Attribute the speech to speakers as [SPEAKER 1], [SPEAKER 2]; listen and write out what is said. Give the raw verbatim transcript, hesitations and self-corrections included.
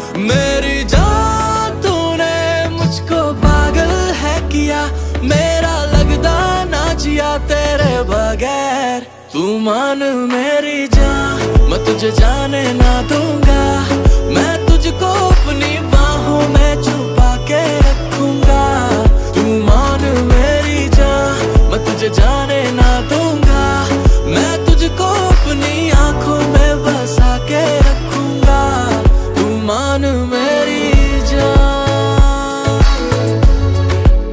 [SPEAKER 1] मेरी जान तूने मुझको पागल है किया, मेरा लगदा ना जिया तेरे बगैर। तू मान मेरी जान, मैं तुझे जाने ना दूंगा।